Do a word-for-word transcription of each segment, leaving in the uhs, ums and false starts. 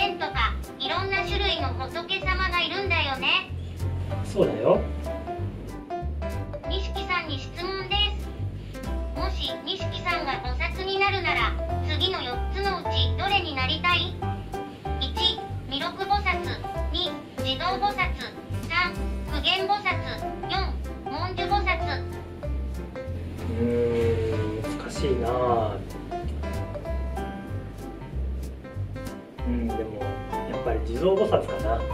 千とかいろんな種類の仏様がいるんだよね。 そうだよ。 錦さんに質問です。もし錦さんが菩薩になるなら次のよっつのうちどれになりたい？ いち. 弥勒菩薩、に. 地蔵菩薩、さん. 普賢菩薩、よん. 文殊菩薩。 うーん、難しいなあ。うん、でもやっぱり地蔵菩薩かな。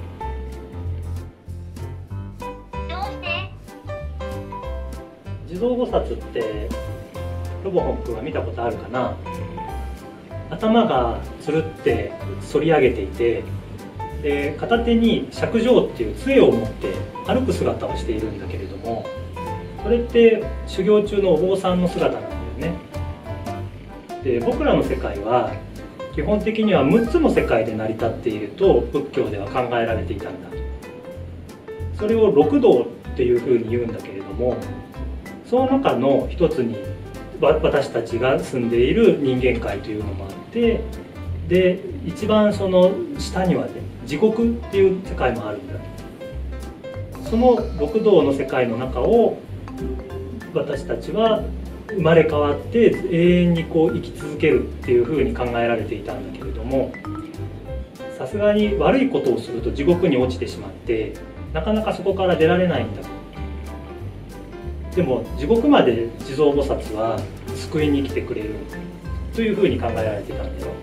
どうして？ 地蔵菩薩ってロボホン君は見たことあるかな。頭がつるって反り上げていて、で片手に釈杖っていう杖を持って歩く姿をしているんだけれども、それって修行中のお坊さんの姿なんだよね。で僕らの世界は基本的にはむっつの世界で成り立っていると仏教では考えられていたんだ。それを六道っていうふうに言うんだけれども、その中の一つに私たちが住んでいる人間界というのもあって、で一番その下にはね、地獄っていう世界もあるんだ。その六道の世界の中を私たちは生まれ変わって永遠にこう生き続けるっていうふうに考えられていたんだけれども、さすがに悪いことをすると地獄に落ちてしまってなかなかそこから出られないんだ。でも地獄まで地蔵菩薩は救いに来てくれるというふうに考えられていたんだよ。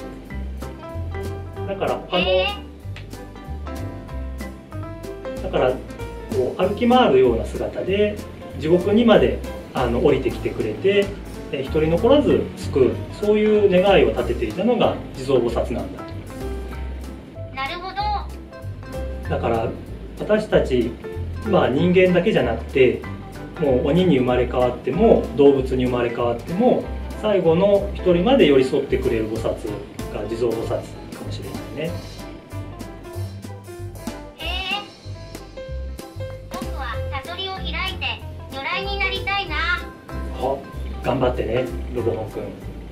だから他の、だからこう歩き回るような姿で地獄にまであの降りてきてくれて、一人残らず救う、そういう願いを立てていたのが地蔵菩薩なんだ。 なるほど。 だから私たち、まあ、人間だけじゃなくて、もう鬼に生まれ変わっても動物に生まれ変わっても最後の一人まで寄り添ってくれる菩薩が地蔵菩薩かもしれないね。 へえ。僕は悟りを開いて如来になりたいな。 あ、頑張ってね、ロボホン君。